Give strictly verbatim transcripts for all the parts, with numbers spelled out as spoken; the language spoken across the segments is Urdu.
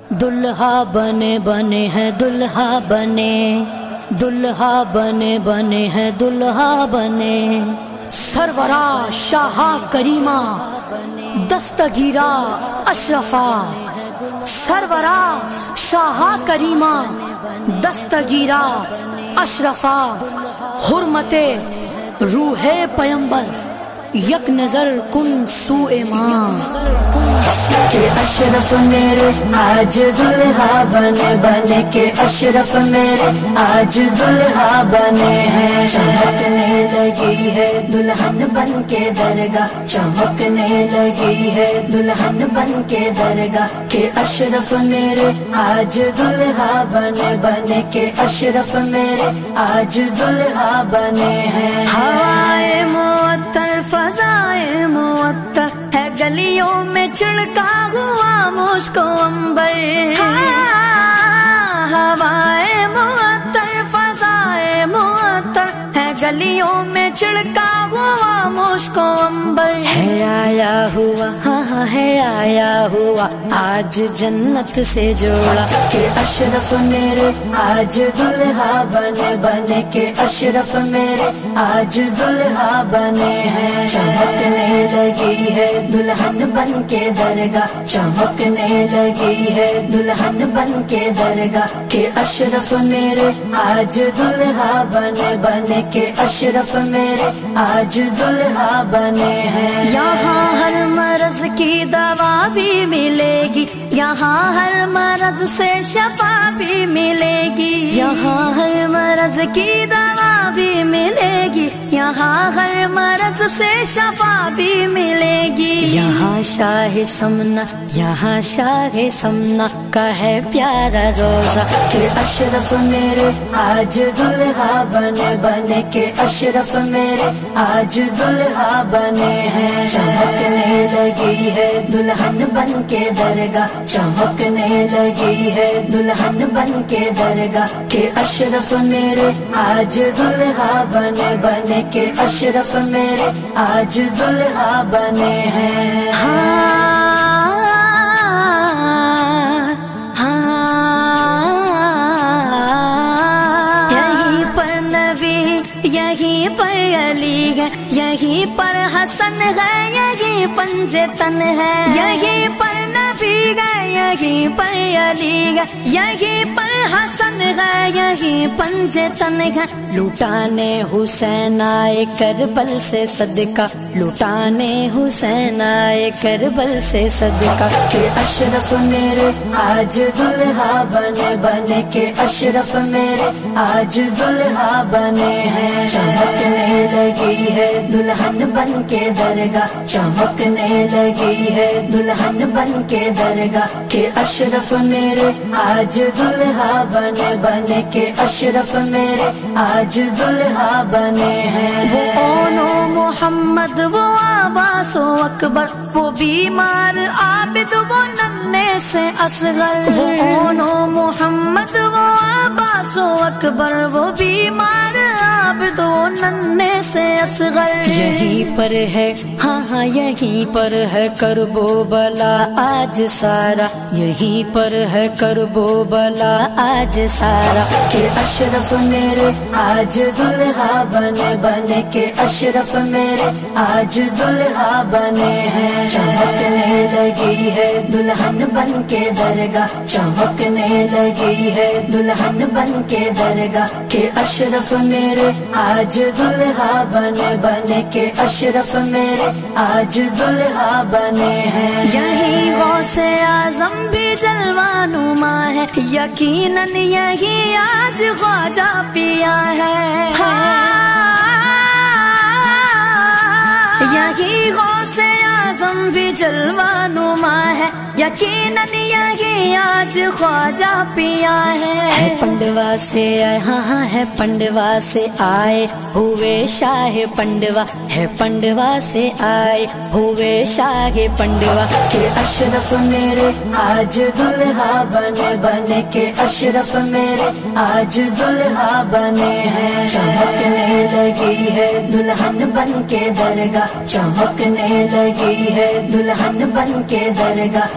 دلہا بنے بنے ہیں دلہا بنے، دلہا بنے بنے ہیں دلہا بنے، سرورا شاہا کریمہ دستگیرہ اشرفا، سرورا شاہا کریمہ دستگیرہ اشرفا، حرمت روح پیمبر یک نظر کن سوء ماں، کہ اشرف میرے آج دلہا بنے بنے، کہ اشرف میرے آج دلہا بنے ہیں، چمکنے لگی ہے دلہن بن کے درگاہ، چمکنے لگی ہے دلہن بن کے درگاہ، کہ اشرف میرے آج دلہا بنے بنے، کہ اشرف میرے آج دلہا بنے ہیں، ہوائے معطر فضائے معطر ہے گلیوں میں چھڑکا ہوا مشک و عنبر، ہوائے معطر فضائے معطر ہے گلیوں میں چھڑکا ہوا مشک و عنبر، ہے آیا ہوا ہاں ہے آیا ہوا آج جنت سے جوڑا، کہ اشرف میرے آج دلہا بنے بنے، کہ اشرف میرے آج دلہا بنے ہیں، چمکنے لگی ہے دلہن بن کے درگاہ، چمکنے لگی ہے دلہن بن کے درگاہ، کہ اشرف میرے آج دلہا بنے بنے، کہ اشرف میرے آج دلہا بنے ہیں، یہاں ہر مرض کی دوا بھی ملے گی، یہاں ہر مرض سے شفا بھی ملے گی، یہاں ہر مرض کی دوا بھی ملے گی، یہاں ہر مرض سے شفا بھی ملے گی، یہاں شاہ سمنا یہاں شاہ سمنا کا ہے پیارا روزہ، کہ اشرف میرے آج دلہا بنے بنے، کہ اشرف میرے آج دلہا بنے ہیں، چمکنے لگی ہے دلہن بن کے درگاہ، چمکنے لگی ہے دلہن بن کے درگاہ، کہ اشرف میرے آج دلہا بنے بنے، کہ اشرف میرے آج دلہا بنے ہیں، یہیں پر علی ہے، یہیں پر حسن ہے، یہیں پنجے تن ہے، یہیں پر نبی ہے، یہیں پر علی ہے، یہیں پر حسن ہے، یہیں پنجے تن ہے، لٹانے حسین آئے کربل سے صدقہ، لٹانے حسین آئے کربل سے صدقہ، کہ اشرف میرے آج دلہا بنے بنے، کہ اشرف میرے آج دلہا بنے ہیں، چمکنے لگی ہے دلہن بن کے درگاہ، چمکنے لگی ہے دلہن بن کے درگاہ، کہ اشرف میرے آج دلہا بنے بنے، کہ اشرف میرے آج دلہا بنے ہیں، وہ اونو محمد وہ عباس و اکبر، وہ بیمار عابد وہ ننھے سے اصغر، وہ اونو محمد وہ عباس و اکبر، وہ بیمار عابد وہ ننھے سے اصغر، یہیں پر ہے ہاں ہاں یہیں پر ہے کرب و بلا آج سارا، یہیں پر ہے کرب و بلا آج سارا، کہ اشرف میرے آج دلہا بنے بنے، کہ اشرف میرے آج دلہا بنے ہیں، چمکنے لگی ہے دلہن بن کے درگاہ، چمکنے لگی ہے دلہن بن کے درگاہ، کہ اشرف میرے آج دلہا بنے بنے، کہ اشرف میرے آج دلہا بنے ہیں، یہی غوث اعظم بھی جلوہ نما ہے، یقیناً یہی آج خواجہ پیا ہے، یہی غوث اعظم بھی جلوہ نما ہے، یقیناً یہی آج خواجہ پیا ہے، پنڈوا سے آئے ہاں ہاں ہے پنڈوا سے آئے ہوئے شاہ پنڈوا، ہے پنڈوا سے آئے ہوئے شاہ پنڈوا، کہ اشرف میرے آج دلہا بنے بنے، کہ اشرف میرے آج دلہا بنے ہیں، چمکنے لگی ہے دلہن بن کے درگاہ، چمکنے لگی ہے دلہن بن کے درگاہ،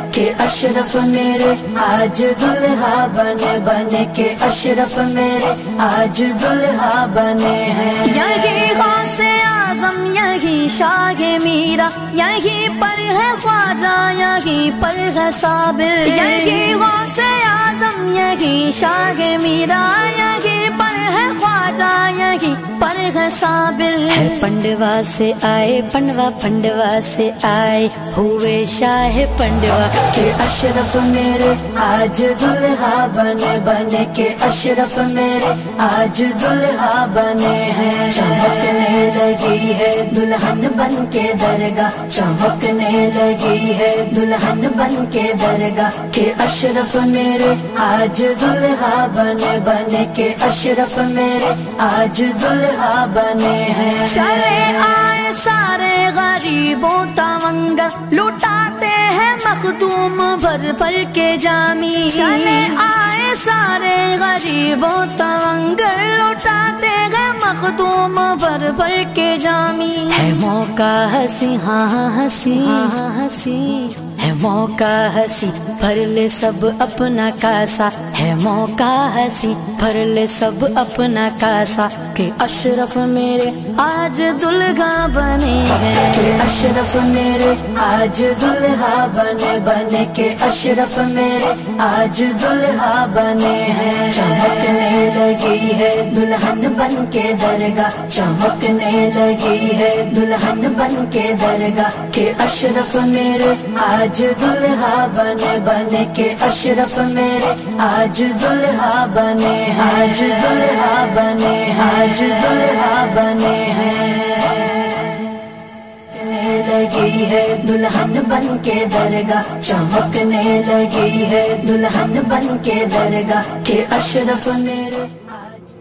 کہ اشرف میرے آج دلہا بنے بنے کے اشرف میرے آج دلہا بنے ہیں یہی غوث اعظم یہی شاہ میرا یہی پر ہے خواجہ یہی پر ہے صابر یہی غوث اعظم یہی شاہ میرا یہی پر ہے خواجہ یہی پر ہے صابر ہے پنڈوا سے آئے پنڈوا پنڈوا سے آئے ہوئے شاہ پنڈوا کہ اشرف میرے آج دلہا بنے بنے کے اشرف میرے آج دلہا بنے ہیں چمکنے لگی ہے دلہن بن کے درگاہ چمکنے لگی ہے دلہن بن کے درگاہ کہ اشرف میرے آج دلہا بنے بنے کے اشرف میرے آج دلہا بنے ہیں چلے آئے سارے غریبوں تونگر لٹاتے ہیں مخدوم بھر بھر کے جامی چلے آئے سارے غریبوں تونگر لٹاتے ہیں مخدوم بھر بھر کے جامی ہے موقع ہنسی ہاں ہنسی ہاں ہنسی ہے موقع ہنسی بھر لے سب اپنا کاسا ہے موقع ہنسی بھر لے سب اپنا کاسا کہ اشرف میرے آج دلہا بنے ہیں کہ اشرف میرے آج دلہا بنے بنے کے اشرف میرے آج دلہا بنے ہیں چمکنے لگی ہے دلہن بن کے درگاہ چمکنے لگی ہے دلہن بن کے درگاہ کہ اشرف میرے آج دلہا بنے بنے کے اشرف میرے آج دلہا بنے آج دلہا بنے آج دلہا بنے ہیں لگی ہے دلہن بن کے درگاہ چمکنے لگی ہے دلہن بن کے درگاہ کہ اشرف میرے آج